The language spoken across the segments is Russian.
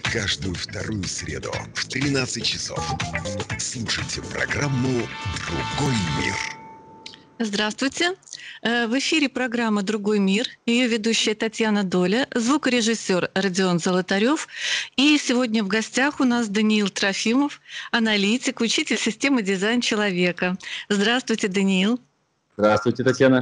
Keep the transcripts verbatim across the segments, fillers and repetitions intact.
Каждую вторую среду в тринадцать часов слушайте программу «Другой мир». Здравствуйте. Э, В эфире программа «Другой мир». Ее ведущая Татьяна Доля, звукорежиссер Родион Золотарев. И сегодня в гостях у нас Даниил Трофимов, аналитик, учитель системы дизайн человека. Здравствуйте, Даниил. Здравствуйте, Татьяна.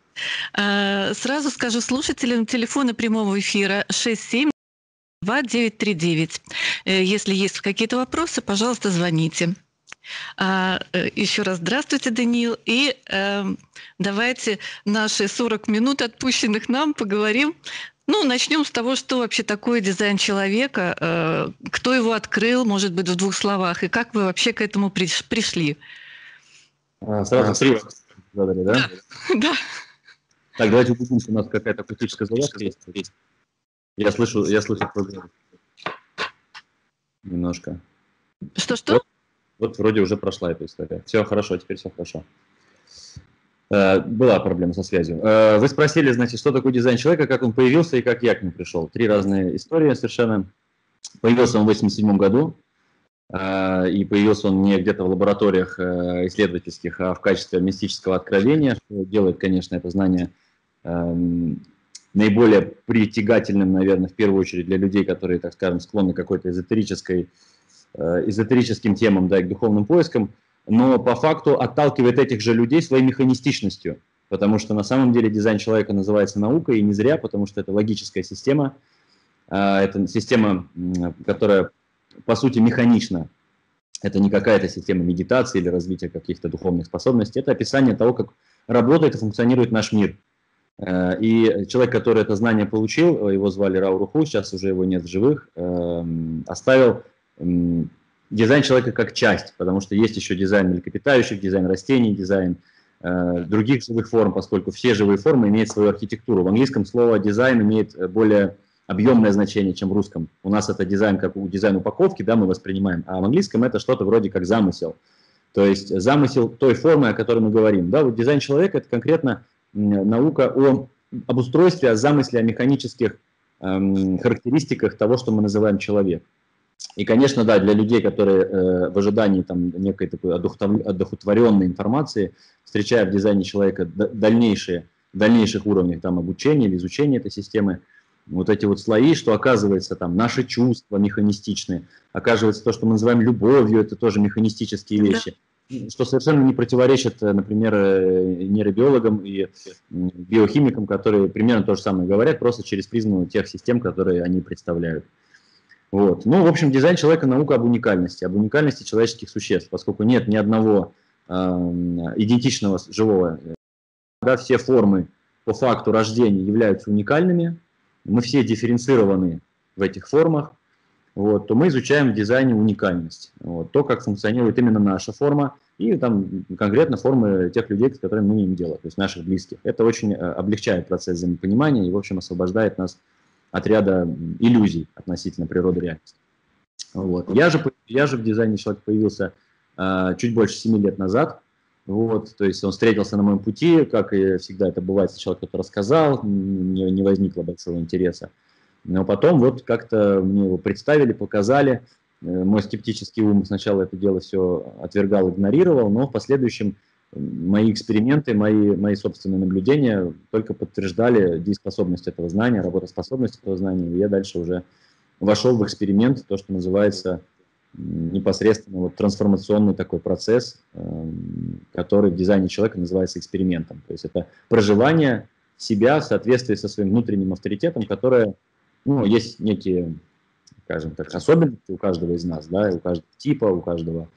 Э, Сразу скажу слушателям, телефоны прямого эфира шесть семь два девять три девять. Э, Если есть какие-то вопросы, пожалуйста, звоните. А, э, еще раз здравствуйте, Даниил. И э, давайте наши сорок минут, отпущенных нам, поговорим. Ну, начнем с того, что вообще такое дизайн человека, э, кто его открыл, может быть, в двух словах, и как вы вообще к этому приш- пришли. А, Сразу три вопроса задали, да? Да. Да. Так, давайте убедимся, у нас какая-то акустическая задача есть. Я слышу, я слышу проблему. Немножко. Что-что? Вот, вот вроде уже прошла эта история. Все хорошо, теперь все хорошо. Э, Была проблема со связью. Э, Вы спросили, значит, что такое дизайн человека, как он появился и как я к нему пришел. Три разные истории совершенно. Появился он в восемьдесят седьмом году. э, И появился он не где-то в лабораториях э, исследовательских, а в качестве мистического откровения, что делает, конечно, это знание эм, наиболее притягательным, наверное, в первую очередь для людей, которые, так скажем, склонны к какой-то эзотерической, э, эзотерическим темам, да, и к духовным поискам, но по факту отталкивает этих же людей своей механистичностью, потому что на самом деле дизайн человека называется наукой, и не зря, потому что это логическая система, э, это система, м, которая, по сути, механична. Это не какая-то система медитации или развития каких-то духовных способностей, это описание того, как работает и функционирует наш мир. И человек, который это знание получил, его звали Рао Руху, сейчас уже его нет в живых, оставил дизайн человека как часть, потому что есть еще дизайн млекопитающих, дизайн растений, дизайн других живых форм, поскольку все живые формы имеют свою архитектуру. В английском слово дизайн имеет более объемное значение, чем в русском. У нас это дизайн, как у дизайн упаковки, да, мы воспринимаем, а в английском это что-то вроде как замысел. То есть замысел той формы, о которой мы говорим. Да, вот дизайн человека – это конкретно наука о, об устройстве, о замысле, о механических эм, характеристиках того, что мы называем человек. И, конечно, да, для людей, которые э, в ожидании там, некой такой одухотворенной информации, встречая в дизайне человека дальнейшие, дальнейших уровнях там, обучения или изучения этой системы, вот эти вот слои, что оказывается там наши чувства механистичные, оказывается то, что мы называем любовью, это тоже механистические вещи. Что совершенно не противоречит, например, нейробиологам и биохимикам, которые примерно то же самое говорят, просто через призму тех систем, которые они представляют. Вот. Ну, в общем, дизайн человека – наука об уникальности, об уникальности человеческих существ, поскольку нет ни одного э, идентичного живого. Да, все формы по факту рождения являются уникальными, мы все дифференцированы в этих формах, вот, то мы изучаем в дизайне уникальность, вот, то, как функционирует именно наша форма и там конкретно формы тех людей, с которыми мы имеем дело, то есть наших близких. Это очень облегчает процесс взаимопонимания и, в общем, освобождает нас от ряда иллюзий относительно природы реальности. Вот. Я же, я же в дизайне человека появился э, чуть больше семи лет назад, вот, то есть он встретился на моем пути, как и всегда это бывает, сначала кто-то рассказал, не, не возникло большого интереса. Но потом вот как-то мне его представили, показали. Мой скептический ум сначала это дело все отвергал, игнорировал, но в последующем мои эксперименты, мои, мои собственные наблюдения только подтверждали дееспособность этого знания, работоспособность этого знания. И я дальше уже вошел в эксперимент, то, что называется непосредственно вот трансформационный такой процесс, который в дизайне человека называется экспериментом. То есть это проживание себя в соответствии со своим внутренним авторитетом, которое, ну, есть некие, скажем так, особенности у каждого из нас, да, у каждого типа, у каждого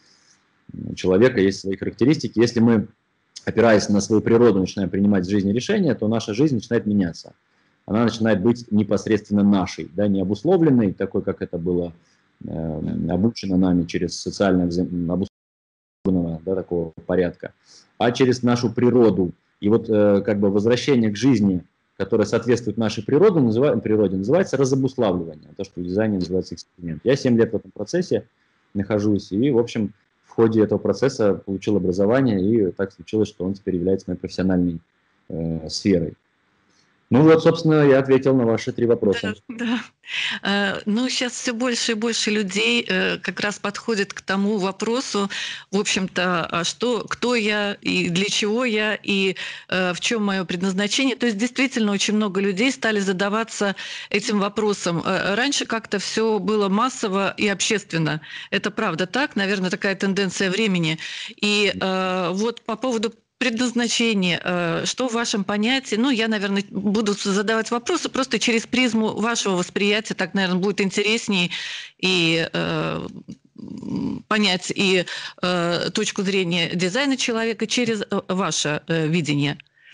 человека есть свои характеристики. Если мы, опираясь на свою природу, начинаем принимать в жизни решения, то наша жизнь начинает меняться. Она начинает быть непосредственно нашей, да, не обусловленной, такой, как это было э, обучено нами через социально обусловленного, да, такого порядка, а через нашу природу. И вот э, как бы возвращение к жизни, которая соответствует нашей природе, называется, природе, называется разобуславливание, то, что в дизайне называется эксперимент. Я семь лет в этом процессе нахожусь, и, в общем, в ходе этого процесса получил образование, и так случилось, что он теперь является моей профессиональной э, сферой. Ну вот, собственно, я ответил на ваши три вопроса. Да, да. Э, Ну, сейчас все больше и больше людей э, как раз подходит к тому вопросу, в общем-то, а что, кто я и для чего я, и э, в чем мое предназначение. То есть действительно очень много людей стали задаваться этим вопросом. Э, Раньше как-то все было массово и общественно. Это правда так, наверное, такая тенденция времени. И э, вот по поводу предназначение, э, что в вашем понятии? Ну, я, наверное, буду задавать вопросы просто через призму вашего восприятия, так, наверное, будет интереснее и э, м, понять и э, точку зрения дизайна человека через э, ваше э, видение.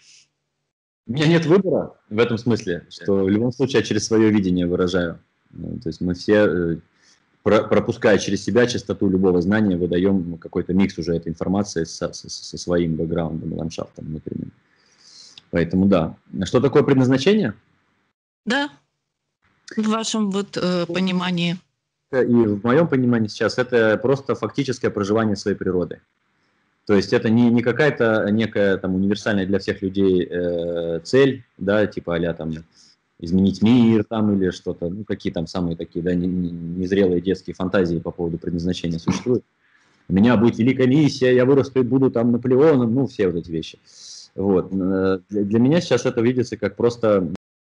У меня нет выбора в этом смысле, что в любом случае я через свое видение выражаю. Ну, то есть мы все, э, про- пропуская через себя чистоту любого знания, выдаем какой-то микс уже этой информации со, со- со своим бэкграундом и ландшафтом внутренним. Поэтому да. Что такое предназначение? Да, в вашем вот э, понимании. И в моем понимании сейчас это просто фактическое проживание своей природы. То есть это не, не какая-то некая там универсальная для всех людей э, цель, да, типа а-ля там изменить мир там или что-то, ну какие там самые такие, да, не- не- незрелые детские фантазии по поводу предназначения существуют. У меня будет великая миссия, я вырасту и буду там Наполеоном, ну все вот эти вещи. Вот. Э, Для, для меня сейчас это видится как просто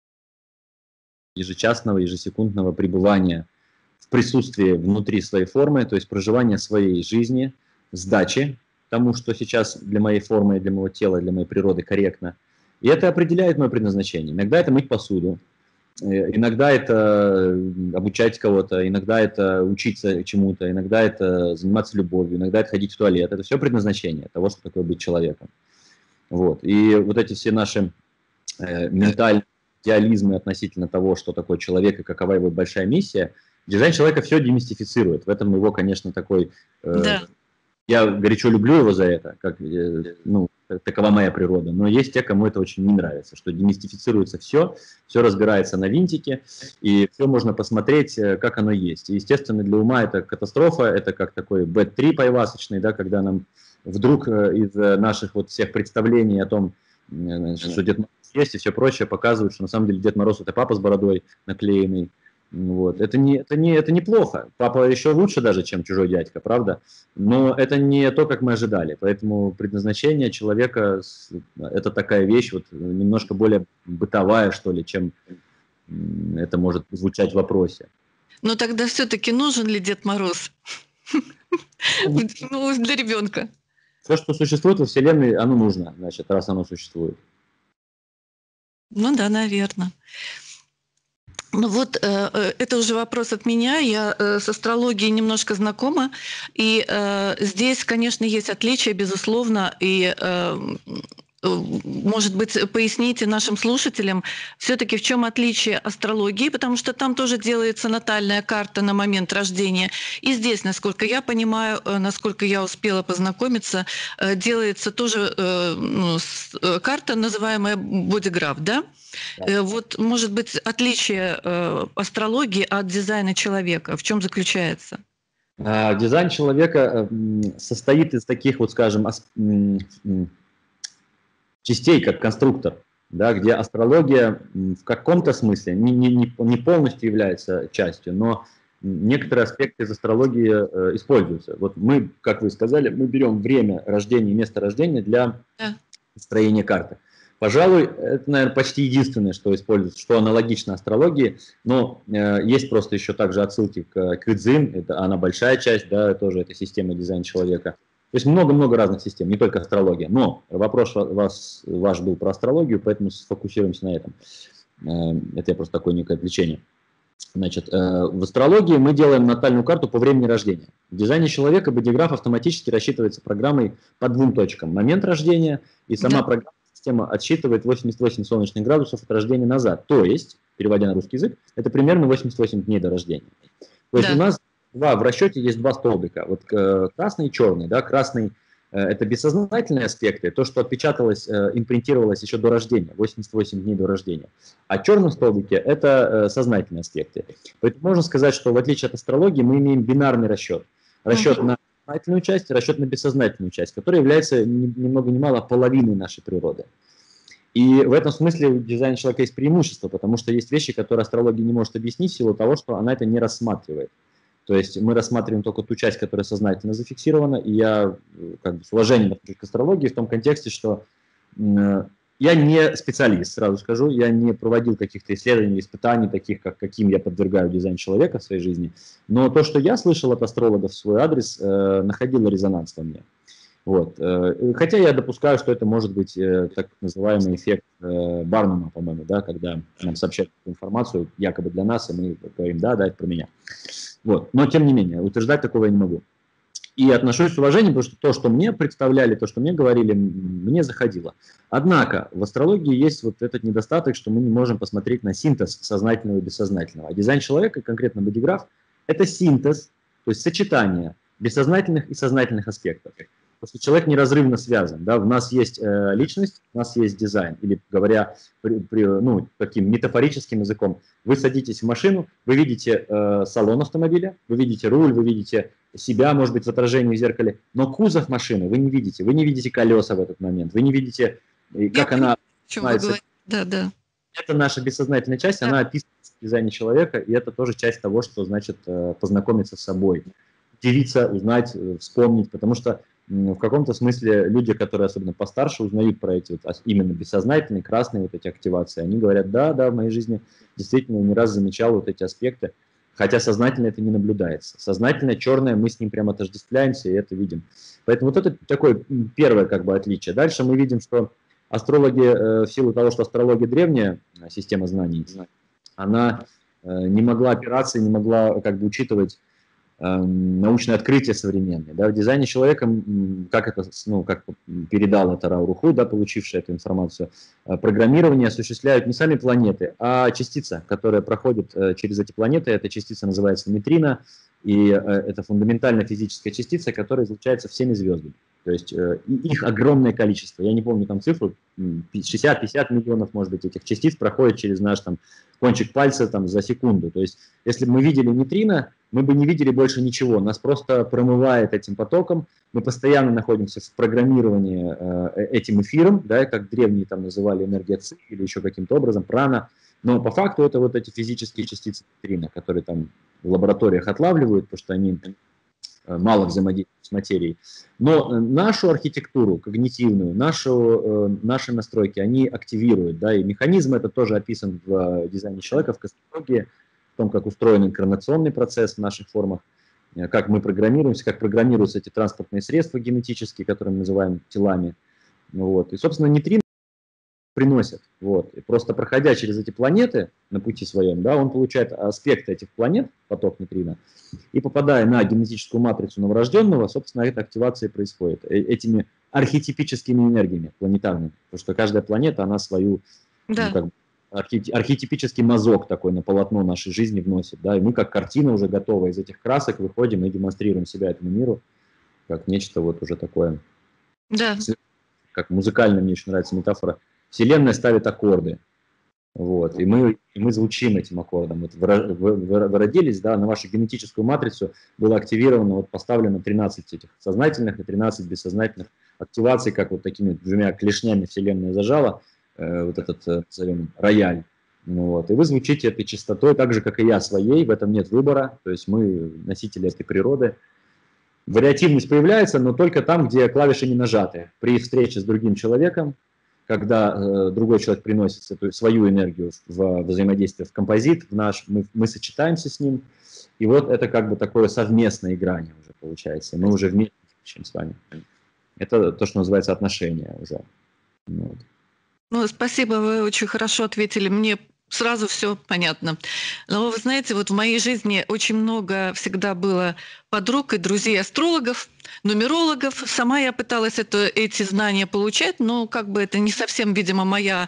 ежечасного, ежесекундного пребывания в присутствии внутри своей формы, то есть проживание своей жизни, сдачи тому, что сейчас для моей формы, для моего тела, для моей природы корректно. И это определяет мое предназначение. Иногда это мыть посуду, э, иногда это обучать кого-то, иногда это учиться чему-то, иногда это заниматься любовью, иногда это ходить в туалет. Это все предназначение того, что такое быть человеком. Вот. И вот эти все наши э, ментальные идеализмы относительно того, что такое человек и какова его большая миссия, дизайн человека все демистифицирует. В этом его, конечно, такой... Э, Да. я горячо люблю его за это, как, э, ну, такова моя природа. Но есть те, кому это очень не нравится, что демистифицируется все, все разбирается на винтики, и все можно посмотреть, э, как оно есть. И, естественно, для ума это катастрофа, это как такой бэд-трип айвасочный, да, когда нам вдруг э, из э, наших вот всех представлений о том, э, что Дед Мороз есть и все прочее, показывают, что на самом деле Дед Мороз это папа с бородой наклеенный. Вот. Это, не, это, не, это неплохо. Папа еще лучше даже, чем чужой дядька, правда? Но это не то, как мы ожидали. Поэтому предназначение человека – это такая вещь, вот, немножко более бытовая, что ли, чем м, это может звучать в вопросе. Но тогда все-таки нужен ли Дед Мороз? Ну, для ребенка. Все, что существует во Вселенной, оно нужно, значит, раз оно существует. Ну да, наверное. Ну вот, э, э, это уже вопрос от меня. Я э, с астрологией немножко знакома, и э, здесь, конечно, есть отличия, безусловно, и э, э, может быть, поясните нашим слушателям все-таки, в чем отличие астрологии, потому что там тоже делается натальная карта на момент рождения. И здесь, насколько я понимаю, э, насколько я успела познакомиться, э, делается тоже э, ну, с- э, карта, называемая бодиграф, да? Э, Вот, может быть, отличие э, астрологии от дизайна человека в чем заключается? А, Дизайн человека м, состоит из таких, вот скажем, ас- м, м, частей, как конструктор, да, где астрология м, в каком-то смысле не, не, не не полностью является частью, но м, некоторые аспекты из астрологии э, используются. Вот мы, как вы сказали, мы берем время рождения и место рождения для Да. строения карты. Пожалуй, это, наверное, почти единственное, что используется, что аналогично астрологии, но э, есть просто еще также отсылки к, к Цзин, это она большая часть, да, тоже это система дизайна человека. То есть много-много разных систем, не только астрология. Но вопрос вас, ваш был про астрологию, поэтому сфокусируемся на этом. Э, это я просто такое некое отвлечение. Значит, э, в астрологии мы делаем натальную карту по времени рождения. В дизайне человека бодиграф автоматически рассчитывается программой по двум точкам. Момент рождения и сама Да. программа, система отсчитывает восемьдесят восемь солнечных градусов от рождения назад. То есть, переводя на русский язык, это примерно восемьдесят восемь дней до рождения. То есть Да. у нас два, в расчете есть два столбика. Вот э, красный и черный. Да? Красный э, это бессознательные аспекты, то, что отпечаталось, э, импринтировалось еще до рождения, восемьдесят восемь дней до рождения. А в черном столбике это э, сознательные аспекты. Поэтому можно сказать, что в отличие от астрологии мы имеем бинарный расчет. Расчет Мгм. на сознательную часть и расчет на бессознательную часть, которая является ни, ни много ни мало половиной нашей природы. И в этом смысле у дизайна человека есть преимущество, потому что есть вещи, которые астрология не может объяснить в силу того, что она это не рассматривает. То есть мы рассматриваем только ту часть, которая сознательно зафиксирована, и я как бы с уважением отношусь к астрологии в том контексте, что э, я не специалист, сразу скажу, я не проводил каких-то исследований, испытаний, таких, как, каким я подвергаю дизайн человека в своей жизни, но то, что я слышал от астрологов в свой адрес, э, находило резонанс во мне. Вот. Хотя я допускаю, что это может быть так называемый эффект Барнума, по-моему, да, когда нам сообщают информацию якобы для нас, и мы говорим, да, да, это про меня. Вот. Но, тем не менее, утверждать такого я не могу. И отношусь с уважением, потому что то, что мне представляли, то, что мне говорили, мне заходило. Однако в астрологии есть вот этот недостаток, что мы не можем посмотреть на синтез сознательного и бессознательного. А дизайн человека, конкретно бодиграф, это синтез, то есть сочетание бессознательных и сознательных аспектов. Потому что человек неразрывно связан. Да? У нас есть э, личность, у нас есть дизайн. Или говоря при, при, ну, таким метафорическим языком, вы садитесь в машину, вы видите э, салон автомобиля, вы видите руль, вы видите себя, может быть, в отражении в зеркале, но кузов машины вы не видите. Вы не видите колеса в этот момент, вы не видите, как Я она... Понимаю, да, да. Это наша бессознательная часть, да. Она описывается в дизайне человека, и это тоже часть того, что значит э, познакомиться с собой. Удивиться, узнать, вспомнить, потому что в каком-то смысле люди, которые особенно постарше, узнают про эти вот именно бессознательные, красные вот эти активации. Они говорят, да, да, в моей жизни действительно не раз замечал вот эти аспекты, хотя сознательно это не наблюдается. Сознательно черное, мы с ним прямо отождествляемся и это видим. Поэтому вот это такое первое как бы отличие. Дальше мы видим, что астрологи, в силу того, что астрология древняя система знаний, она не могла опираться, не могла как бы учитывать научное открытие современное. Да, в дизайне человека, как это, ну, как передал это Рау Руху, да, получивший эту информацию, программирование осуществляют не сами планеты, а частица, которая проходит через эти планеты. Эта частица называется нейтрина, и это фундаментальная физическая частица, которая излучается всеми звездами. То есть их огромное количество. Я не помню там цифру, шестьдесят-пятьдесят миллионов, может быть, этих частиц проходит через наш там кончик пальца там за секунду. То есть если бы мы видели нейтрино, мы бы не видели больше ничего. Нас просто промывает этим потоком. Мы постоянно находимся в программировании э, этим эфиром, да, как древние там называли энергия ци или еще каким-то образом, прана. Но по факту это вот эти физические частицы нейтрина, которые там в лабораториях отлавливают, потому что они мало взаимодействуют с материей. Но нашу архитектуру когнитивную, нашу, наши настройки, они активируют. Да, и механизм это тоже описан в дизайне человека, в космологии, в том, как устроен инкарнационный процесс в наших формах, как мы программируемся, как программируются эти транспортные средства генетические, которые мы называем телами. Вот. И, собственно, нейтрино приносят. Вот. И просто проходя через эти планеты на пути своем, да, он получает аспекты этих планет, поток нейтрино, и попадая на генетическую матрицу новорожденного, собственно, эта активация происходит этими архетипическими энергиями планетарными. Потому что каждая планета, она свою, да. ну, как бы, архетипический мазок такой на полотно нашей жизни вносит. Да, и мы как картина уже готова из этих красок выходим и демонстрируем себя этому миру как нечто вот уже такое. Да. Как музыкально мне очень нравится метафора. Вселенная ставит аккорды, вот, и мы, и мы звучим этим аккордом. Вот вы, вы, вы родились, да, на вашу генетическую матрицу было активировано, вот поставлено тринадцать этих сознательных и тринадцать бессознательных активаций, как вот такими двумя клешнями Вселенная зажала, э, вот этот, э, назовем, рояль. Ну, вот, и вы звучите этой частотой, так же, как и я своей, в этом нет выбора, то есть мы носители этой природы. Вариативность появляется, но только там, где клавиши не нажаты. При встрече с другим человеком, когда э, другой человек приносит эту, свою энергию в, в взаимодействие в композит, в наш, мы, мы сочетаемся с ним, и вот это как бы такое совместное играние уже получается. Мы уже вместе звучим с вами. Это то, что называется отношения уже. Вот. Ну, спасибо, вы очень хорошо ответили. Мне сразу все понятно. Но вы знаете, вот в моей жизни очень много всегда было подруг и друзей-астрологов, нумерологов. Сама я пыталась это, эти знания получать, но как бы это не совсем, видимо, моя,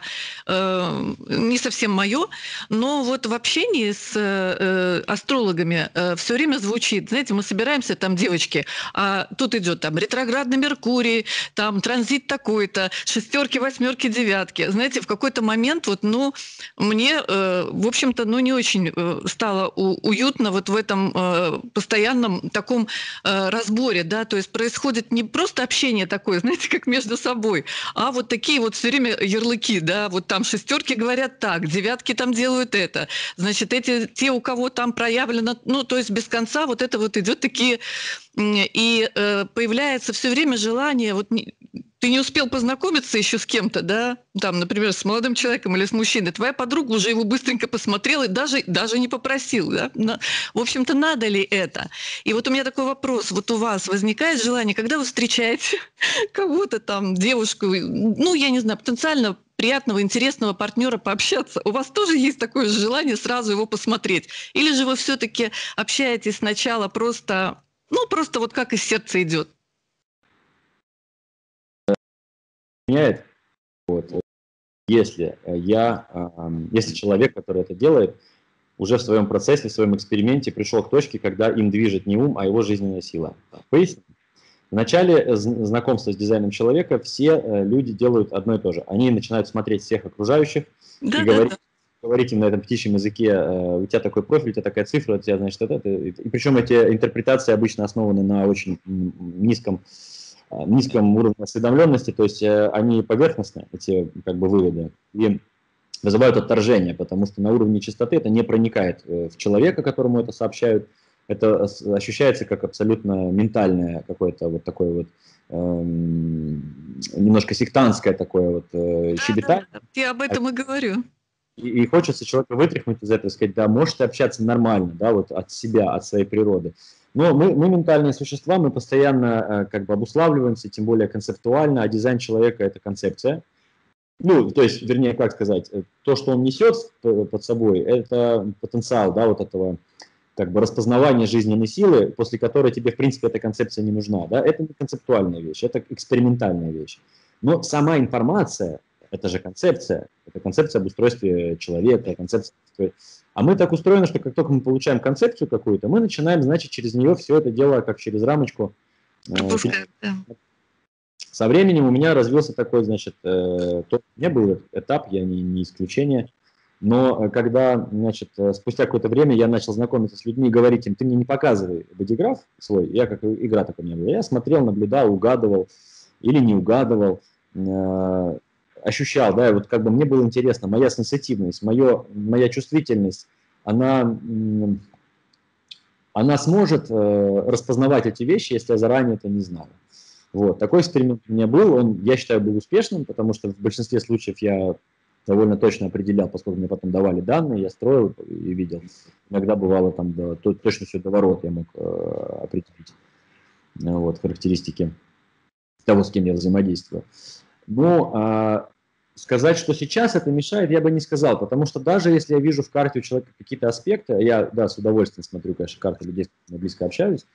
э, не совсем мое. Но вот в общении с э, астрологами э, все время звучит, знаете, мы собираемся там, девочки, а тут идет там ретроградный Меркурий, там транзит такой-то, шестерки, восьмерки, девятки. Знаете, в какой-то момент вот, ну, мне, э, в общем-то, ну, не очень э, стало у, уютно вот в этом э, постоянном таком э, разборе, да, да, то есть происходит не просто общение такое, знаете, как между собой, а вот такие вот все время ярлыки, да, вот там шестерки говорят так, девятки там делают это, значит, эти, те, у кого там проявлено, ну, то есть без конца вот это вот идет такие, и э, появляется все время желание, вот не, ты не успел познакомиться еще с кем-то, да, там, например, с молодым человеком или с мужчиной, твоя подруга уже его быстренько посмотрела и даже, даже не попросил, да, но, в общем-то, надо ли это? И вот у меня такой вопрос, вот у вас возникает желание, когда вы встречаете кого-то там, девушку, ну, я не знаю, потенциально приятного, интересного партнера пообщаться, у вас тоже есть такое желание сразу его посмотреть? Или же вы все-таки общаетесь сначала просто, ну, просто вот как из сердца идет? Меняет. Вот. Если я, если человек, который это делает, уже в своем процессе, в своем эксперименте пришел к точке, когда им движет не ум, а его жизненная сила. Поясню. В начале знакомства с дизайном человека все люди делают одно и то же. Они начинают смотреть всех окружающих да, и да, говорить, да. говорить им на этом птичьем языке: у тебя такой профиль, у тебя такая цифра, у тебя, значит, это. И причем эти интерпретации обычно основаны на очень низком низком уровне осведомленности, то есть э, они поверхностные, эти как бы выводы, и вызывают отторжение, потому что на уровне чистоты это не проникает в человека, которому это сообщают, это ощущается как абсолютно ментальное какое-то вот такое вот э, немножко сектантское такое вот э, щебетание. Да, да, я об этом и говорю. И, и хочется человека вытряхнуть из этого и сказать: да, можете общаться нормально, да, вот от себя, от своей природы. Но мы, мы ментальные существа, мы постоянно как бы обуславливаемся, тем более концептуально, а дизайн человека – это концепция. Ну, то есть, вернее, как сказать, то, что он несет под собой, это потенциал, да, вот этого как бы распознавания жизненной силы, после которой тебе, в принципе, эта концепция не нужна, да, это не концептуальная вещь, это экспериментальная вещь. Но сама информация – это же концепция, это концепция об устройстве человека, концепция. А мы так устроены, что как только мы получаем концепцию какую-то, мы начинаем, значит, через нее все это дело, как через рамочку. Пропускаем, да. Со временем у меня развился такой, значит, э, то, у меня был этап, я не, не исключение, но когда, значит, спустя какое-то время я начал знакомиться с людьми и говорить им: ты мне не показывай бодиграф свой, я как игра такая у меня была, я смотрел, наблюдал, угадывал или не угадывал, э, ощущал, да, и вот как бы мне было интересно, моя сенситивность, моё, моя чувствительность, она, она сможет э, распознавать эти вещи, если я заранее это не знаю. Вот, такой эксперимент у меня был, он, я считаю, был успешным, потому что в большинстве случаев я довольно точно определял, поскольку мне потом давали данные, я строил и видел. Иногда бывало там до, то, точностью до ворот я мог э, определить вот, характеристики того, с кем я взаимодействую. Но а, сказать, что сейчас это мешает, я бы не сказал, потому что даже если я вижу в карте у человека какие-то аспекты, я, да, с удовольствием смотрю, конечно, карты людей, с которыми я близко общаюсь,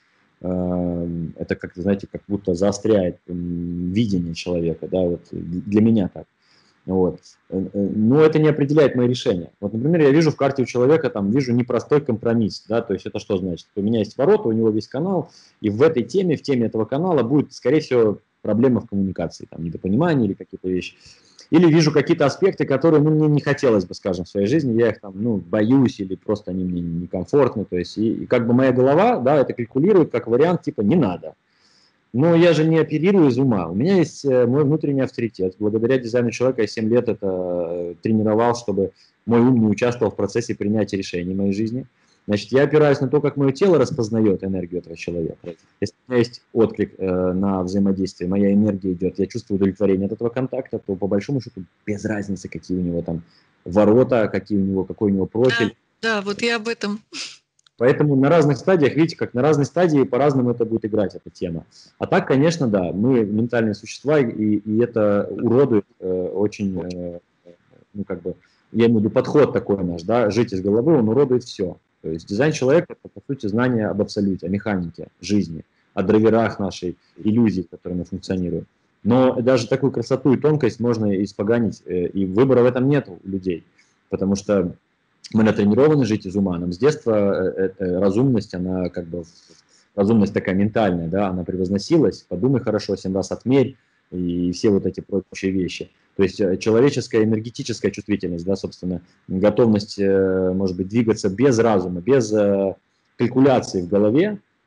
э, это, как, знаете, как будто заостряет э, видение человека, да, вот для меня так. Вот. Но это не определяет мои решения. Вот, например, я вижу в карте у человека, там, вижу непростой компромисс, да, то есть это что значит? У меня есть ворота, у него весь канал, и в этой теме, в теме этого канала будет, скорее всего, проблемы в коммуникации, там, недопонимание или какие-то вещи. Или вижу какие-то аспекты, которые, ну, мне не хотелось бы, скажем, в своей жизни, я их там, ну, боюсь, или просто они мне некомфортны, то есть, и, и как бы моя голова, да, это калькулирует как вариант, типа, не надо. Но я же не оперирую из ума. У меня есть мой внутренний авторитет. Благодаря дизайну человека я семь лет это тренировал, чтобы мой ум не участвовал в процессе принятия решений в моей жизни. Значит, я опираюсь на то, как мое тело распознает энергию этого человека. Если у меня есть отклик э, на взаимодействие, моя энергия идет, я чувствую удовлетворение от этого контакта, то по большому счету без разницы, какие у него там ворота, какие у него, какой у него профиль. Да, да, вот я об этом. Поэтому на разных стадиях, видите, как на разной стадии по-разному это будет играть, эта тема. А так, конечно, да, мы ментальные существа, и, и это уродует э, очень, э, ну, как бы, я имею в виду подход такой наш, да, жить из головы, он уродует все. То есть дизайн человека – это, по сути, знание об абсолюте, о механике жизни, о драйверах нашей иллюзии, в которой мы функционируем. Но даже такую красоту и тонкость можно испоганить, э, и выбора в этом нет у людей, потому что мы натренированы жить из ума. Нам с детства э, э, разумность, она как бы, разумность такая ментальная, да, она превозносилась, подумай хорошо, семь раз отмерь, и все вот эти прочие вещи. То есть человеческая энергетическая чувствительность, да, собственно, готовность, э, может быть, двигаться без разума, без э, калькуляции в голове,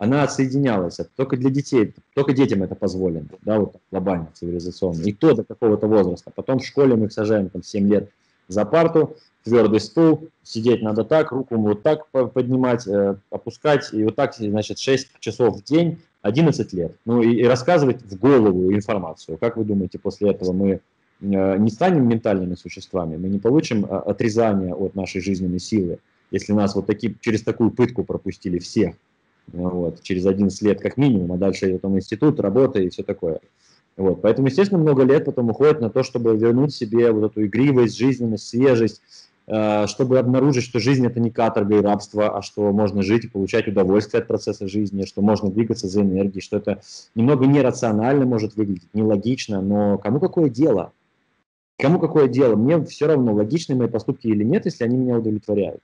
она отсоединялась. Только для детей, только детям это позволено, да, вот глобально, цивилизационно. И то до какого-то возраста. Потом в школе мы их сажаем там семь лет за парту, твердый стул, сидеть надо так, руку вот так поднимать, э, опускать, и вот так, значит, шесть часов в день, одиннадцать лет. Ну и, и рассказывать в голову информацию. Как вы думаете, после этого мы э, не станем ментальными существами, мы не получим э, отрезание от нашей жизненной силы, если нас вот таки, через такую пытку пропустили всех, вот, через одиннадцать лет как минимум, а дальше потом институт, работа и все такое. Вот, поэтому, естественно, много лет потом уходит на то, чтобы вернуть себе вот эту игривость, жизненность, свежесть, э, чтобы обнаружить, что жизнь – это не каторга и рабство, а что можно жить и получать удовольствие от процесса жизни, что можно двигаться за энергией, что это немного нерационально может выглядеть, нелогично, но кому какое дело? Кому какое дело? Мне все равно, логичны мои поступки или нет, если они меня удовлетворяют.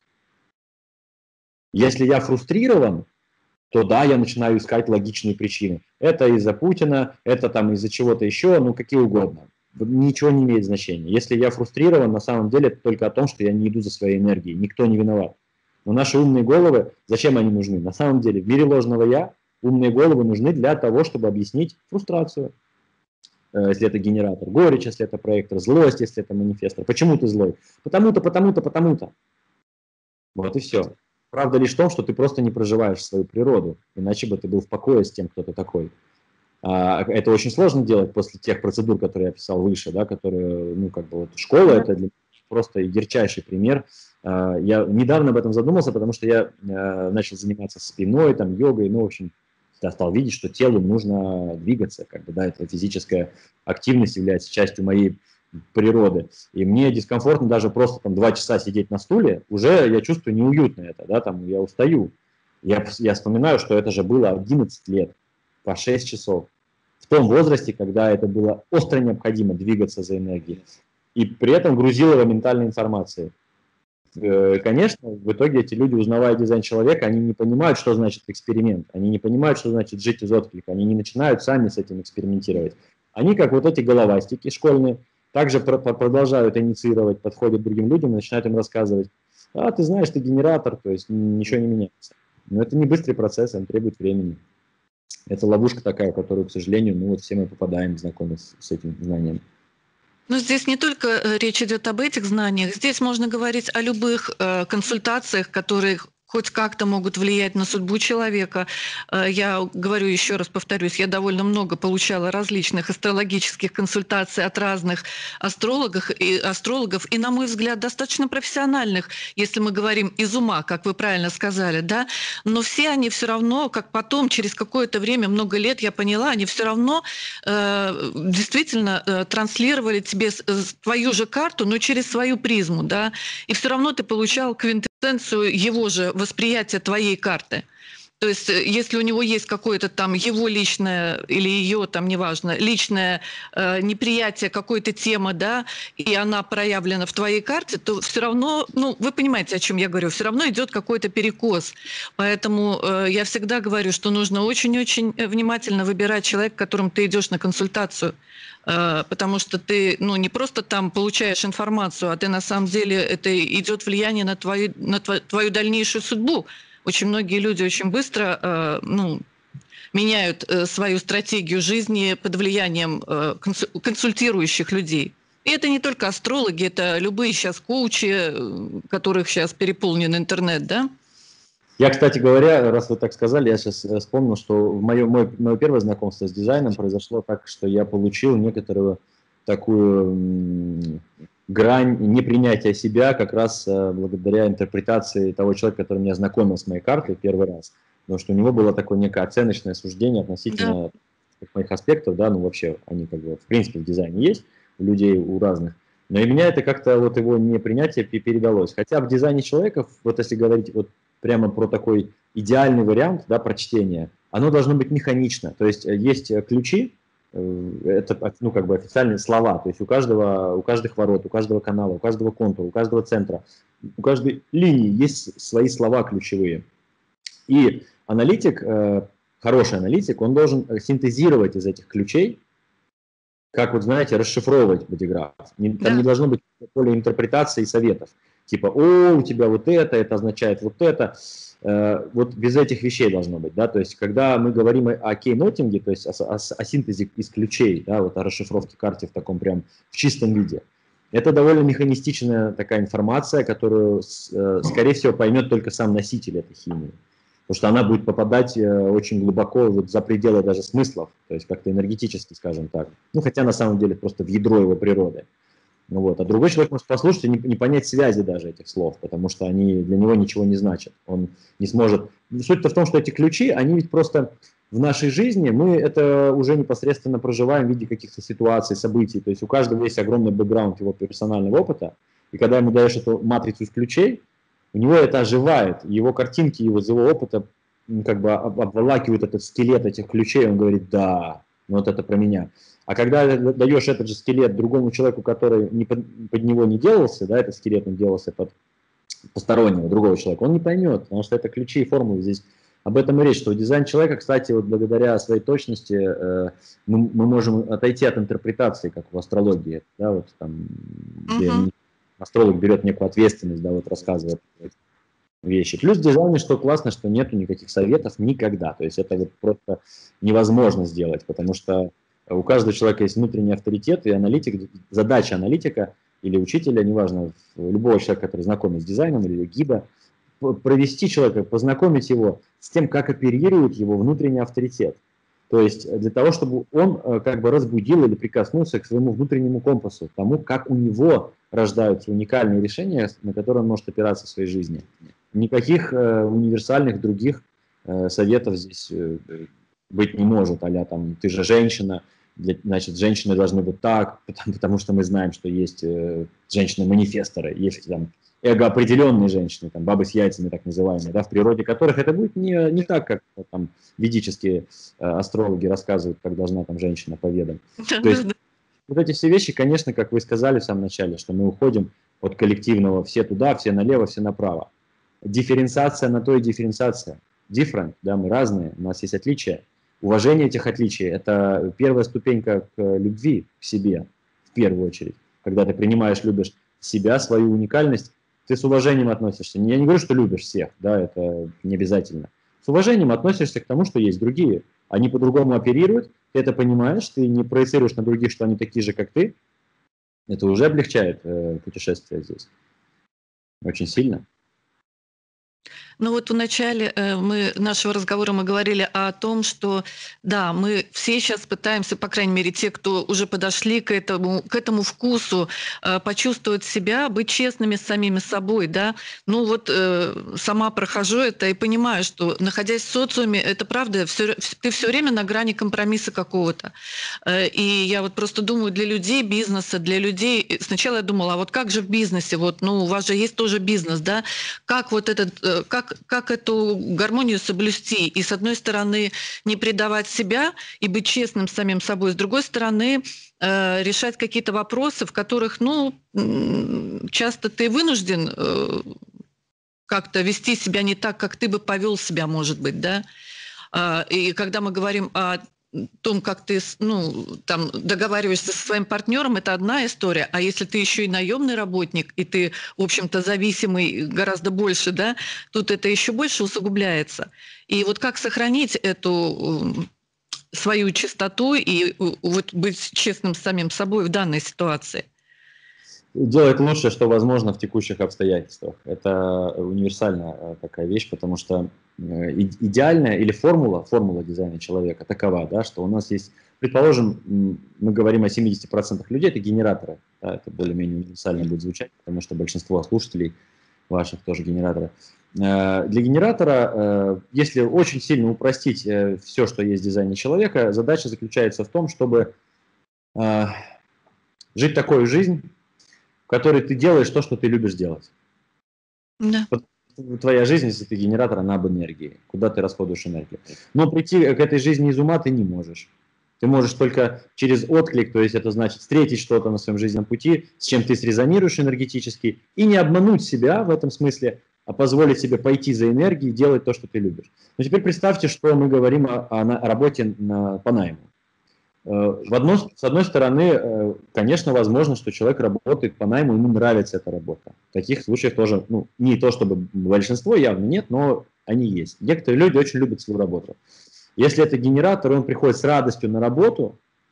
Если я фрустрирован, то да, я начинаю искать логичные причины. Это из-за Путина, это там из-за чего-то еще, ну какие угодно. Ничего не имеет значения. Если я фрустрирован, на самом деле это только о том, что я не иду за своей энергией. Никто не виноват. Но наши умные головы, зачем они нужны? На самом деле в мире ложного «я» умные головы нужны для того, чтобы объяснить фрустрацию. Если это генератор, горечь, если это проектор, злость, если это манифестор. Почему ты злой? Потому-то, потому-то, потому-то. Вот и все. Правда лишь в том, что ты просто не проживаешь свою природу, иначе бы ты был в покое с тем, кто ты такой. А, это очень сложно делать после тех процедур, которые я описал выше, да, которые, ну, как бы вот школа, это для меня просто ярчайший пример. А, я недавно об этом задумался, потому что я а, начал заниматься спиной, там, йогой, ну, в общем, я стал видеть, что телу нужно двигаться, как бы, да, это физическая активность является частью моей природы. И мне дискомфортно даже просто там два часа сидеть на стуле, уже я чувствую неуютно это, да, там я устаю. Я, я вспоминаю, что это же было одиннадцать лет, по шесть часов. В том возрасте, когда это было остро необходимо двигаться за энергией. И при этом грузило его ментальной информацией. Конечно, в итоге эти люди, узнавая дизайн человека, они не понимают, что значит эксперимент. Они не понимают, что значит жить из отклика. Они не начинают сами с этим экспериментировать. Они, как вот эти головастики школьные, также продолжают инициировать, подходят к другим людям и начинают им рассказывать: а, ты знаешь, ты генератор, то есть ничего не меняется. Но это не быстрый процесс, он требует времени. Это ловушка такая, в которую, к сожалению, ну вот все мы попадаем, знакомясь с этим знанием. Но здесь не только речь идет об этих знаниях, здесь можно говорить о любых э, консультациях, которые хоть как-то могут влиять на судьбу человека. Я говорю, еще раз повторюсь, я довольно много получала различных астрологических консультаций от разных астрологов и, астрологов, и, на мой взгляд, достаточно профессиональных, если мы говорим из ума, как вы правильно сказали, да, но все они все равно, как потом, через какое-то время, много лет, я поняла, они все равно э, действительно э, транслировали тебе твою же карту, но через свою призму, да, и все равно ты получал квинтэссенцию его же восприятие твоей карты. То есть, если у него есть какое-то там его личное или ее там, неважно, личное э, неприятие какой-то темы, да, и она проявлена в твоей карте, то все равно, ну, вы понимаете, о чем я говорю, все равно идет какой-то перекос. Поэтому э, я всегда говорю, что нужно очень-очень внимательно выбирать человека, к которому ты идешь на консультацию. Э, потому что ты, ну, не просто там получаешь информацию, а ты на самом деле, это идет влияние на твою, на твою, твою дальнейшую судьбу. Очень многие люди очень быстро э, ну, меняют э, свою стратегию жизни под влиянием э, консультирующих людей. И это не только астрологи, это любые сейчас коучи, которых сейчас переполнен интернет, да? Я, кстати говоря, раз вы так сказали, я сейчас вспомнил, что мое, мое, мое первое знакомство с дизайном произошло так, что я получил некоторую такую грань непринятия себя как раз благодаря интерпретации того человека, который меня знакомил с моей картой первый раз. Потому что у него было такое некое оценочное суждение относительно да. моих аспектов, да, ну вообще они как бы в принципе в дизайне есть, у людей, у разных. Но и меня это как-то вот его непринятие передалось. Хотя в дизайне человека, вот если говорить вот прямо про такой идеальный вариант, да, прочтения, оно должно быть механично. То есть есть ключи, это, ну, как бы официальные слова, то есть у каждого, у каждых ворот, у каждого канала, у каждого контура, у каждого центра, у каждой линии есть свои слова ключевые. И аналитик, хороший аналитик, он должен синтезировать из этих ключей, как вот, знаете, расшифровывать бодиграф. Там да. не должно быть поле интерпретации и советов. типа, о, у тебя вот это, это означает вот это. Вот без этих вещей должно быть, да, то есть когда мы говорим о кейнотинге, то есть о, о, о синтезе из ключей, да, вот о расшифровке карты в таком прям в чистом виде, это довольно механистичная такая информация, которую, скорее всего, поймет только сам носитель этой химии, потому что она будет попадать очень глубоко вот за пределы даже смыслов, то есть как-то энергетически, скажем так, ну, хотя на самом деле просто в ядро его природы. Вот. А другой человек может послушать и не, не понять связи даже этих слов, потому что они для него ничего не значат. Он не сможет... Суть-то в том, что эти ключи, они ведь просто в нашей жизни, мы это уже непосредственно проживаем в виде каких-то ситуаций, событий. То есть у каждого есть огромный бэкграунд его персонального опыта, и когда ему даешь эту матрицу из ключей, у него это оживает, его картинки, его, из его опыта как бы обволакивают этот скелет этих ключей, он говорит, да, вот это про меня. А когда даешь этот же скелет другому человеку, который не под, под него не делался, да, этот скелет не делался под постороннего, другого человека, он не поймет, потому что это ключи и формулы здесь. Об этом и речь, что дизайн человека, кстати, вот благодаря своей точности э, мы, мы можем отойти от интерпретации, как в астрологии, да, вот там, где uh-huh. астролог берет некую ответственность, да, вот рассказывает вещи. Плюс в дизайне, что классно, что нету никаких советов никогда, то есть это вот просто невозможно сделать, потому что у каждого человека есть внутренний авторитет и аналитик. Задача аналитика или учителя, неважно, любого человека, который знаком с дизайном или гида, провести человека, познакомить его с тем, как оперирует его внутренний авторитет. То есть для того, чтобы он как бы разбудил или прикоснулся к своему внутреннему компасу, к тому, как у него рождаются уникальные решения, на которые он может опираться в своей жизни. Никаких э, универсальных других э, советов здесь э, быть не может, а-ля там ты же женщина, значит, женщины должны быть так, потому, потому что мы знаем, что есть э, женщины-манифесторы, есть там эго-определенные женщины, там бабы с яйцами так называемые, да, в природе которых это будет не, не так, как там ведические э, астрологи рассказывают, как должна там женщина поведать. То есть вот эти все вещи, конечно, как вы сказали в самом начале, что мы уходим от коллективного все туда, все налево, все направо. Дифференциация на то и дифференциация. Different, да, мы разные, у нас есть отличия. Уважение этих отличий – это первая ступенька к любви к себе, в первую очередь. Когда ты принимаешь, любишь себя, свою уникальность, ты с уважением относишься. Я не говорю, что любишь всех, да, это не обязательно. С уважением относишься к тому, что есть другие. Они по-другому оперируют, ты это понимаешь, ты не проецируешь на других, что они такие же, как ты. Это уже облегчает э, путешествие здесь. Очень сильно. Ну вот в начале мы, нашего разговора мы говорили о том, что да, мы все сейчас пытаемся, по крайней мере, те, кто уже подошли к этому, к этому вкусу, почувствовать себя, быть честными с самими собой, да. Ну вот сама прохожу это и понимаю, что, находясь в социуме, это правда, все, ты все время на грани компромисса какого-то. И я вот просто думаю, для людей бизнеса, для людей... Сначала я думала, а вот как же в бизнесе, вот, ну, у вас же есть тоже бизнес, да, как вот этот, как как эту гармонию соблюсти и, с одной стороны, не предавать себя и быть честным с самим собой, с другой стороны, э, решать какие-то вопросы, в которых, ну, часто ты вынужден э, как-то вести себя не так, как ты бы повел себя, может быть, да. Э, и когда мы говорим о том, как ты, ну, там, договариваешься со своим партнером, это одна история. А если ты еще и наемный работник, и ты, в общем-то, зависимый гораздо больше, да, тут это еще больше усугубляется. И вот как сохранить эту свою чистоту и вот быть честным с самим собой в данной ситуации? Делать лучшее, что возможно в текущих обстоятельствах. Это универсальная такая вещь, потому что идеальная или формула, формула дизайна человека такова, да, что у нас есть, предположим, мы говорим о семидесяти процентах людей, это генераторы, да, это более-менее универсально будет звучать, потому что большинство слушателей ваших тоже генераторы. Для генератора, если очень сильно упростить все, что есть в дизайне человека, задача заключается в том, чтобы жить такую жизнь, в которой ты делаешь то, что ты любишь делать. Да. Вот твоя жизнь, если ты генератор, она об энергии, куда ты расходуешь энергию. Но прийти к этой жизни из ума ты не можешь. Ты можешь только через отклик, то есть это значит встретить что-то на своем жизненном пути, с чем ты срезонируешь энергетически, и не обмануть себя в этом смысле, а позволить себе пойти за энергией и делать то, что ты любишь. Но теперь представьте, что мы говорим о, о, о работе на, по найму. в одно, с одной стороны, конечно, возможно, что человек работает по найму, ему нравится эта работа. В таких случаях тоже, ну, не то чтобы большинство явно нет, но они есть. Некоторые люди очень любят свою работу. Если это генератор, он приходит с радостью на работу,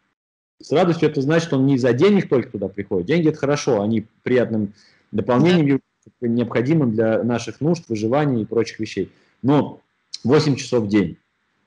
с радостью это значит, он не за денег только туда приходит. Деньги – это хорошо, они приятным дополнением, да, необходимым для наших нужд, выживания и прочих вещей. Но восемь часов в день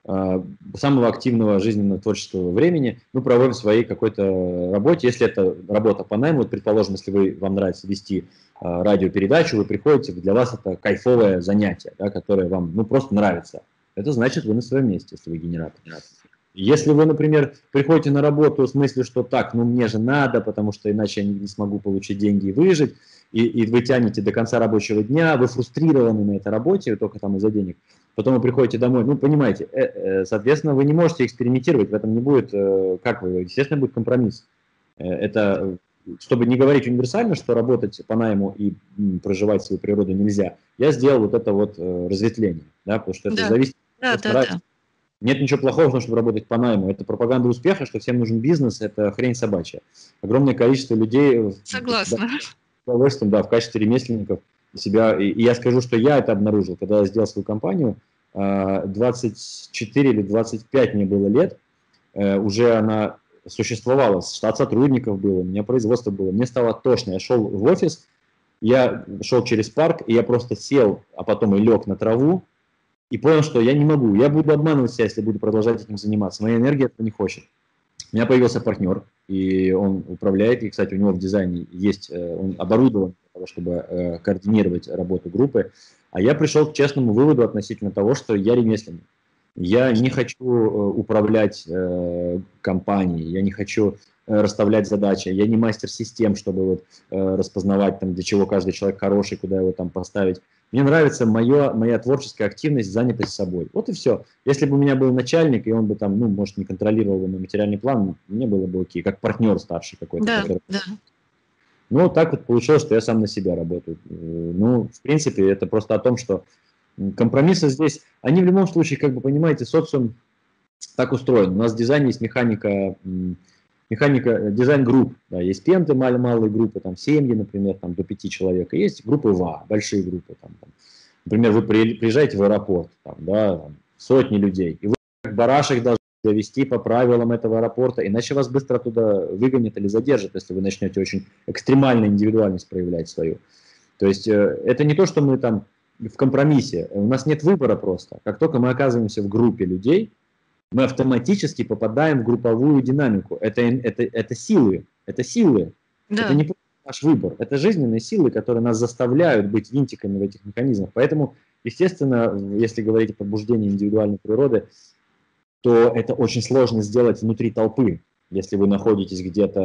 самого активного жизненного творческого времени мы проводим в своей какой-то работе. Если это работа по найму, вот, предположим, если вы, вам нравится вести а, радиопередачу, вы приходите, для вас это кайфовое занятие, да, которое вам ну, просто нравится. Это значит, вы на своем месте, если вы генератор. Если вы, например, приходите на работу с мыслью, что так, ну мне же надо, потому что иначе я не смогу получить деньги и выжить, и, и вы тянете до конца рабочего дня, вы фрустрированы на этой работе, только там из-за денег, потом вы приходите домой, ну, понимаете, э, э, соответственно, вы не можете экспериментировать, в этом не будет, э, как вы, естественно, будет компромисс. Э, это, чтобы не говорить универсально, что работать по найму и м, проживать свою природу нельзя, я сделал вот это вот э, разветвление, да, потому что это Да, зависит да, от да, нравится. да. Нет ничего плохого в том, чтобы работать по найму. Это пропаганда успеха, что всем нужен бизнес, это хрень собачья. Огромное количество людей Согласна. с удовольствием, да, в качестве ремесленников себя. И, и я скажу, что я это обнаружил, когда я сделал свою компанию. двадцать четыре или двадцать пять мне было лет, уже она существовала, штат сотрудников было, у меня производство было. Мне стало тошно. Я шел в офис, я шел через парк, и я просто сел, а потом и лег на траву, и понял, что я не могу, я буду обманывать себя, если буду продолжать этим заниматься. Моя энергия этого не хочет. У меня появился партнер, и он управляет, и, кстати, у него в дизайне есть, он оборудован для того, чтобы координировать работу группы. А я пришел к честному выводу относительно того, что я ремесленник. Я не хочу управлять компанией, я не хочу расставлять задачи, я не мастер систем, чтобы вот распознавать, там, для чего каждый человек хороший, куда его там поставить. Мне нравится моё, моя творческая активность, занятость собой. Вот и все. Если бы у меня был начальник, и он бы там, ну, может, не контролировал бы мой материальный план, мне было бы окей, как партнер старший какой-то. Да, который... да. Ну, так вот получилось, что я сам на себя работаю. Ну, в принципе, это просто о том, что компромиссы здесь, они в любом случае, как бы, понимаете, социум так устроен. У нас в дизайне есть механика... Механика, дизайн-групп, да, есть пенты, малые, малые группы, там, семьи, например, там, до пяти человек, и есть группы ВА, большие группы, там, там. Например, вы приезжаете в аэропорт, там, да, там, сотни людей, и вы как барашек должны довести по правилам этого аэропорта, иначе вас быстро оттуда выгонят или задержат, если вы начнете очень экстремально индивидуальность проявлять свою. То есть э, это не то, что мы там в компромиссе, у нас нет выбора просто. Как только мы оказываемся в группе людей, мы автоматически попадаем в групповую динамику. Это, это, это силы, это силы, Да. это не просто наш выбор, это жизненные силы, которые нас заставляют быть винтиками в этих механизмах. Поэтому, естественно, если говорить о пробуждении индивидуальной природы, то это очень сложно сделать внутри толпы. Если вы находитесь где-то,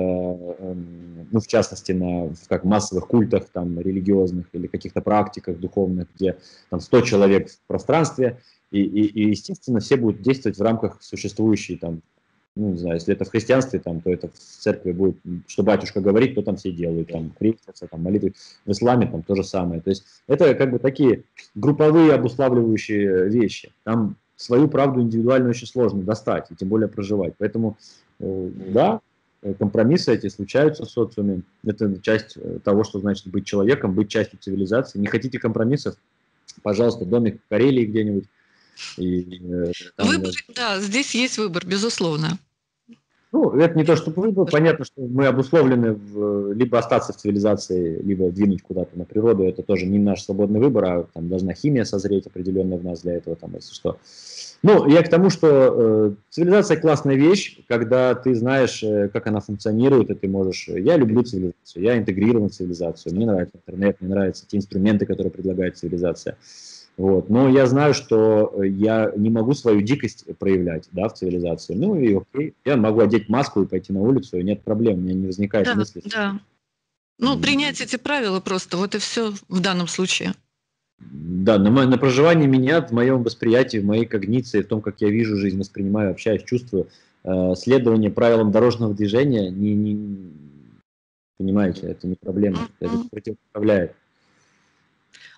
ну, в частности, на как массовых культах там, религиозных или каких-то практиках духовных, где там сто человек в пространстве, И, и, и, естественно, все будут действовать в рамках существующей, там, ну, не знаю, если это в христианстве, там, то это в церкви будет, что батюшка говорит, то там все делают, там, крестятся, там, молитвы. В исламе там то же самое. То есть это как бы такие групповые обуславливающие вещи. Там свою правду индивидуально очень сложно достать, и тем более проживать. Поэтому, э, да, компромиссы эти случаются в социуме. Это часть того, что значит быть человеком, быть частью цивилизации. Не хотите компромиссов? Пожалуйста, домик в Карелии где-нибудь. И, там, Выбор, да, здесь есть выбор, безусловно. Ну, это не то, что выбор. Понятно, что мы обусловлены в, либо остаться в цивилизации, либо двинуть куда-то на природу. Это тоже не наш свободный выбор, а там должна химия созреть определенно в нас для этого, там, если что. Ну, я к тому, что э, цивилизация классная вещь, когда ты знаешь, э, как она функционирует, и ты можешь... Я люблю цивилизацию, я интегрирован в цивилизацию. Мне нравится интернет, мне нравятся те инструменты, которые предлагает цивилизация. Вот. Но я знаю, что я не могу свою дикость проявлять, да, в цивилизации. Ну и окей, я могу одеть маску и пойти на улицу, и нет проблем, у меня не возникает Да, мысли. да. Ну, принять эти правила просто, вот и все в данном случае. Да, на, на проживание меня, в моем восприятии, в моей когниции, в том, как я вижу жизнь, воспринимаю, общаюсь, чувствую, э, следование правилам дорожного движения, не, не, понимаете, это не проблема, Mm-hmm. это противопоставляет.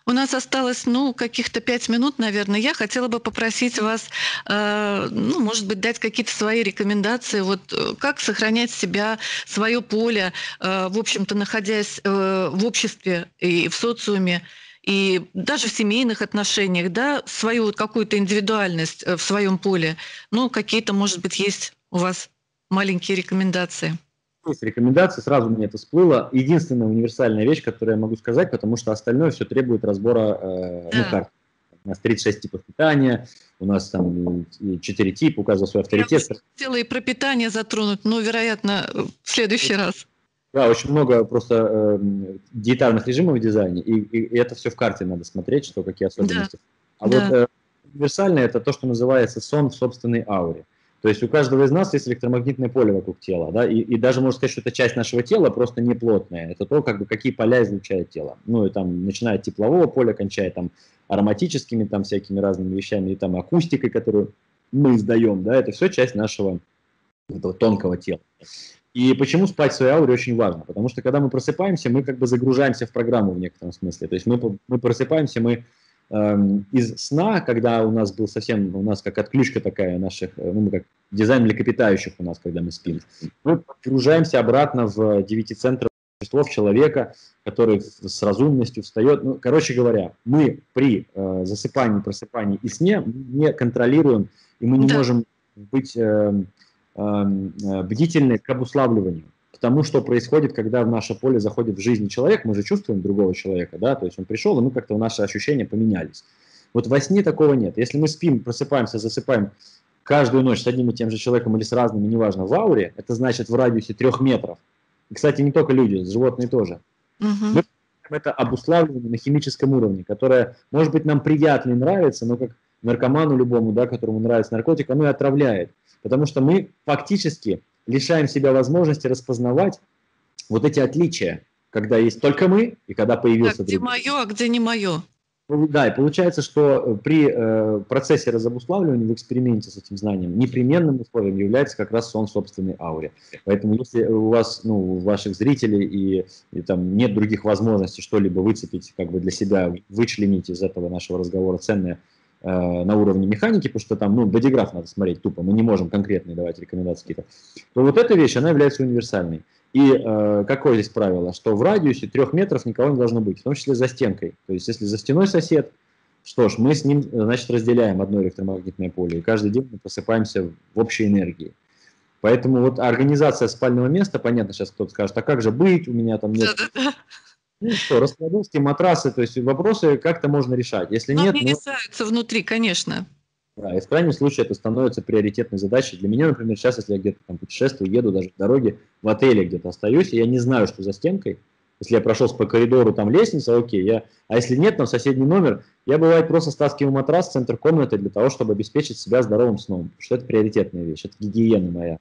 У нас осталось, ну, каких-то пять минут, наверное. Я хотела бы попросить вас, э, ну, может быть, дать какие-то свои рекомендации, вот э, как сохранять себя, свое поле, э, в общем-то, находясь э, в обществе и в социуме, и даже в семейных отношениях, да, свою вот какую-то индивидуальность э, в своем поле. Ну, какие-то, может быть, есть у вас маленькие рекомендации. Есть рекомендации, сразу мне это всплыло. Единственная универсальная вещь, которую я могу сказать, потому что остальное все требует разбора, э, ну, Да. карт. У нас тридцать шесть типов питания, у нас там четыре типа, у каждого свой Я авторитет. хотела и про питание затронуть, но, вероятно, в следующий раз. Да, очень много просто э, диетарных режимов в дизайне, и, и, и это все в карте надо смотреть, что какие Да, особенности. А вот да. э, универсальное это то, что называется сон в собственной ауре. То есть у каждого из нас есть электромагнитное поле вокруг тела, да, и, и даже можно сказать, что это часть нашего тела, просто не плотная. Это то, как бы, какие поля излучает тело. Ну, и там, начиная от теплового поля, кончая там ароматическими, там, всякими разными вещами, и там акустикой, которую мы издаем, да, это все часть нашего этого тонкого тела. И почему спать в своей ауре очень важно? Потому что когда мы просыпаемся, мы как бы загружаемся в программу в некотором смысле. То есть мы, мы просыпаемся, мы эм, из сна, когда у нас был совсем, у нас как отключка такая наших, ну, мы как дизайн млекопитающих у нас, когда мы спим, мы погружаемся обратно в девятицентровое существо, в человека, который с разумностью встает. Ну, короче говоря, мы при э, засыпании, просыпании и сне не контролируем, и мы не Да. можем быть... Э, бдительны к обуславливанию, к тому, что происходит, когда в наше поле заходит в жизнь человек, мы же чувствуем другого человека, да, то есть он пришел, и мы как-то, наши ощущения поменялись. Вот во сне такого нет. Если мы спим, просыпаемся, засыпаем каждую ночь с одним и тем же человеком или с разными, неважно, в ауре, это значит в радиусе трех метров. И, кстати, не только люди, животные тоже. Угу. Мы это обуславливание на химическом уровне, которое, может быть, нам приятно и нравится, но как наркоману любому, да, которому нравится наркотик, оно и отравляет. Потому что мы фактически лишаем себя возможности распознавать вот эти отличия, когда есть только мы и когда появился Так, где другой. мое, а где не мое. Да, и получается, что при э, процессе разобуславливания в эксперименте с этим знанием непременным условием является как раз сон в собственной ауре. Поэтому если у вас, ну, у ваших зрителей и, и там нет других возможностей что-либо выцепить, как бы для себя, вычленить из этого нашего разговора ценное э, на уровне механики, потому что там, ну, бодиграф надо смотреть тупо, мы не можем конкретные давать рекомендации какие-то, то вот эта вещь, она является универсальной. И э, какое здесь правило? Что в радиусе трех метров никого не должно быть, в том числе за стенкой. То есть если за стеной сосед, что ж, мы с ним, значит, разделяем одно электромагнитное поле, и каждый день мы просыпаемся в общей энергии. Поэтому вот организация спального места, понятно, сейчас кто-то скажет, а как же быть, у меня там нет... Да-да-да. Ну что, раскладушки, матрасы, то есть вопросы как-то можно решать. Если Но нет, они ну... решаются внутри, конечно. Да, и в крайнем случае это становится приоритетной задачей. Для меня, например, сейчас, если я где-то там путешествую, еду даже в дороге, в отеле где-то остаюсь, и я не знаю, что за стенкой. Если я прошел по коридору, там лестница, окей. Я... А если нет, там соседний номер, я, бывает, просто стаскиваю матрас в центр комнаты для того, чтобы обеспечить себя здоровым сном. Потому что это приоритетная вещь, это гигиена моя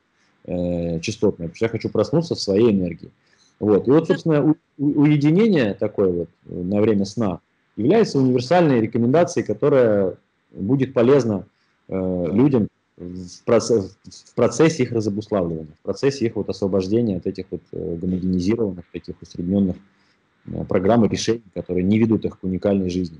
э, частотная. Потому что я хочу проснуться в своей энергии. Вот. И вот, собственно, у, у, уединение такое вот на время сна является универсальной рекомендацией, которая будет полезно э, людям в, процесс, в процессе их разобуславливания, в процессе их вот освобождения от этих вот э, гомогенизированных, таких усредненных э, программ и решений, которые не ведут их к уникальной жизни.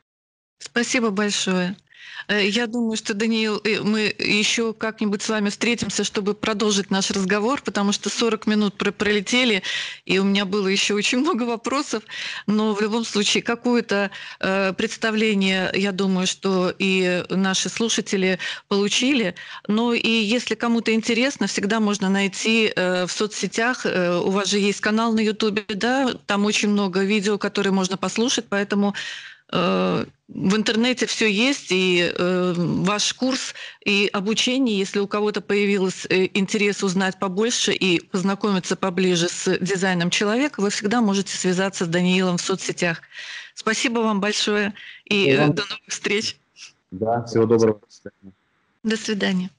Спасибо большое. Э, Я думаю, что, Даниил, э, мы еще как-нибудь с вами встретимся, чтобы продолжить наш разговор, потому что сорок минут про- пролетели, и у меня было еще очень много вопросов. Но в любом случае, какое-то э, представление, я думаю, что и наши слушатели получили. Но и если кому-то интересно, всегда можно найти э, в соцсетях. Э, у вас же есть канал на Ютубе, да? Там очень много видео, которые можно послушать, поэтому э, в интернете все есть, и э, ваш курс, и обучение, если у кого-то появился э, интерес узнать побольше и познакомиться поближе с дизайном человека, вы всегда можете связаться с Даниилом в соцсетях. Спасибо вам большое, и э, Вам, до новых встреч. да, всего доброго. До свидания.